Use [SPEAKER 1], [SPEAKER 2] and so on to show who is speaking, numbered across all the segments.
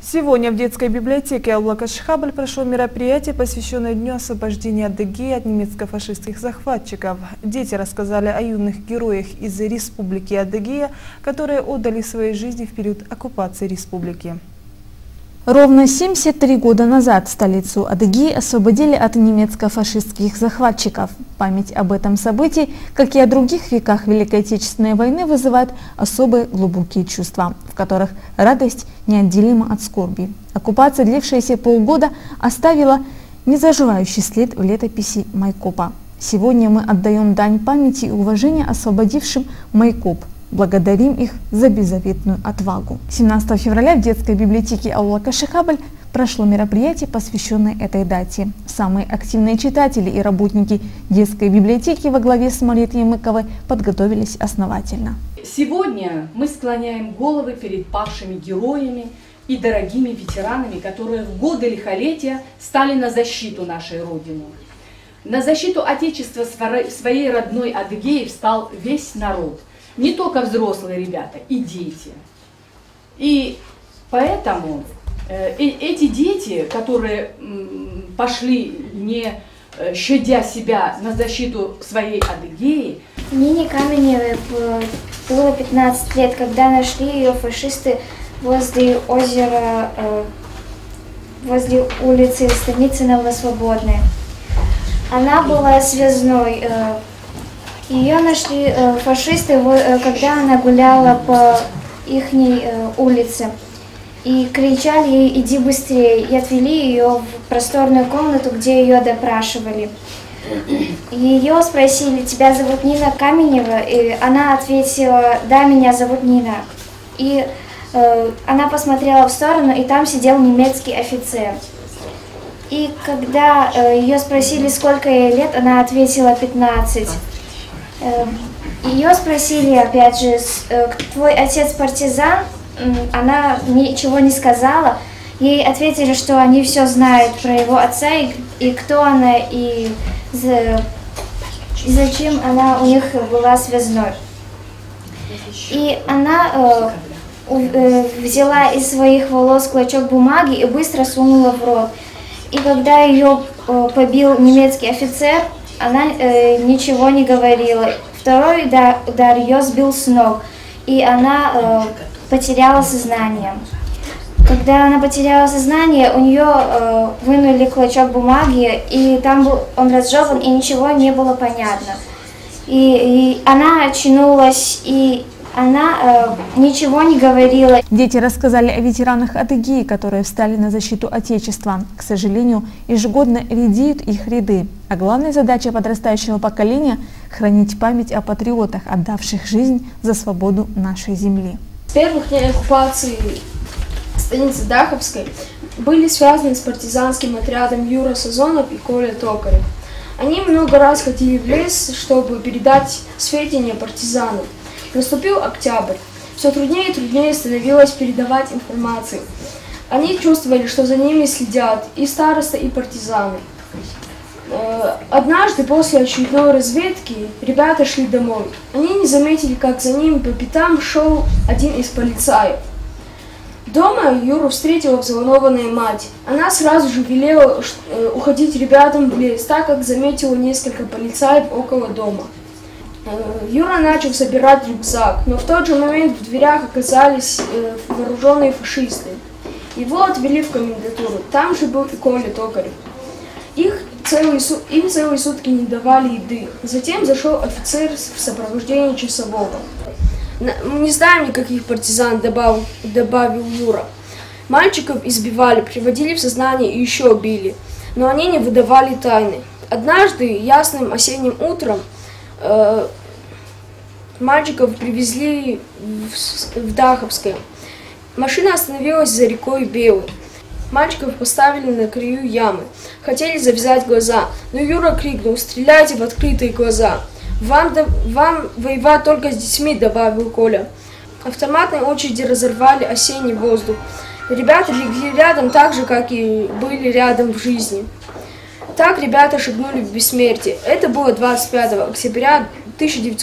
[SPEAKER 1] Сегодня в детской библиотеке Аулака-Шхабль прошло мероприятие, посвященное Дню освобождения Адыгеи от немецко-фашистских захватчиков. Дети рассказали о юных героях из Республики Адыгея, которые отдали свои жизни в период оккупации республики.
[SPEAKER 2] Ровно 73 года назад столицу Адыгеи освободили от немецко-фашистских захватчиков. Память об этом событии, как и о других веках Великой Отечественной войны, вызывает особые глубокие чувства, в которых радость неотделима от скорби. Оккупация, длившаяся полгода, оставила незаживающий след в летописи Майкопа. Сегодня мы отдаем дань памяти и уважения освободившим Майкоп. Благодарим их за беззаветную отвагу. 17 февраля в детской библиотеке Аулака-Шхабль прошло мероприятие, посвященное этой дате. Самые активные читатели и работники детской библиотеки во главе с Марией Мыковой подготовились основательно.
[SPEAKER 3] Сегодня мы склоняем головы перед павшими героями и дорогими ветеранами, которые в годы лихолетия стали на защиту нашей Родины. На защиту Отечества своей родной Адыгеи встал весь народ. Не только взрослые ребята, и дети. И поэтому эти дети, которые пошли, не щадя себя, на защиту своей Адыгеи.
[SPEAKER 4] Нине Каменевой было 15 лет, когда нашли ее фашисты возле озера, возле улицы станицы Новосвободной. Она была связной. Ее нашли фашисты, когда она гуляла по ихней улице, и кричали ей: «Иди быстрее!» и отвели ее в просторную комнату, где ее допрашивали. Ее спросили: «Тебя зовут Нина Каменева?» И она ответила: «Да, меня зовут Нина». И она посмотрела в сторону, и там сидел немецкий офицер. И когда ее спросили, сколько ей лет, она ответила: 15. Ее спросили опять же: «Твой отец партизан?» Она ничего не сказала. Ей ответили, что они все знают про его отца, и кто она, и зачем она у них была связной. И она взяла из своих волос клочок бумаги и быстро сунула в рот. И когда ее побил немецкий офицер, она ничего не говорила. Второй удар ее сбил с ног, и она потеряла сознание. Когда она потеряла сознание, у нее вынули клочок бумаги, и там он разжеван, и ничего не было понятно. И она очнулась, и она ничего не говорила.
[SPEAKER 2] Дети рассказали о ветеранах Адыгеи, которые встали на защиту Отечества. К сожалению, ежегодно редеют их ряды. А главная задача подрастающего поколения – хранить память о патриотах, отдавших жизнь за свободу нашей земли.
[SPEAKER 5] С первых дней оккупации станицы Даховской были связаны с партизанским отрядом Юра Сазонов и Коля Токарев. Они много раз ходили в лес, чтобы передать сведения партизанам. Наступил октябрь. Все труднее и труднее становилось передавать информацию. Они чувствовали, что за ними следят и староста, и партизаны. Однажды после очередной разведки ребята шли домой. Они не заметили, как за ними по пятам шел один из полицаев. Дома Юру встретила взволнованная мать. Она сразу же велела уходить ребятам в лес, так как заметила несколько полицаев около дома. Юра начал собирать рюкзак, но в тот же момент в дверях оказались вооруженные фашисты. Его отвели в комендатуру, там же был и Коля Токарев. Им целые сутки не давали еды. Затем зашел офицер в сопровождении часового. «Мы не знаем никаких партизан», добавил Юра. Мальчиков избивали, приводили в сознание и еще били, но они не выдавали тайны. Однажды, ясным осенним утром, мальчиков привезли в Даховское. Машина остановилась за рекой Белой. Мальчиков поставили на краю ямы. Хотели завязать глаза, но Юра крикнул: «Стреляйте в открытые глаза! Вам воевать только с детьми», добавил Коля. Автоматные очереди разорвали осенний воздух. Ребята легли рядом так же, как и были рядом в жизни. Так ребята шагнули в бессмертие. Это было 25 октября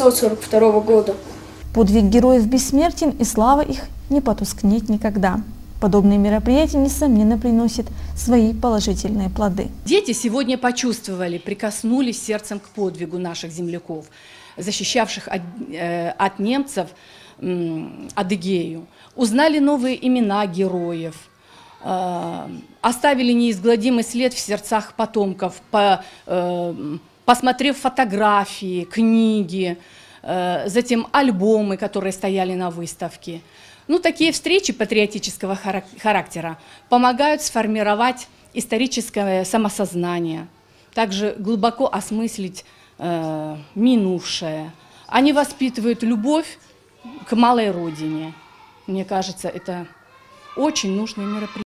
[SPEAKER 5] 1942 года.
[SPEAKER 2] Подвиг героев бессмертен, и слава их не потускнет никогда. Подобные мероприятия, несомненно, приносят свои положительные плоды.
[SPEAKER 3] Дети сегодня почувствовали, прикоснулись сердцем к подвигу наших земляков, защищавших от немцев Адыгею, узнали новые имена героев, оставили неизгладимый след в сердцах потомков, посмотрев фотографии, книги, затем альбомы, которые стояли на выставке. Ну, такие встречи патриотического характера помогают сформировать историческое самосознание, также глубоко осмыслить минувшее. Они воспитывают любовь к малой родине. Мне кажется, это очень нужное мероприятие.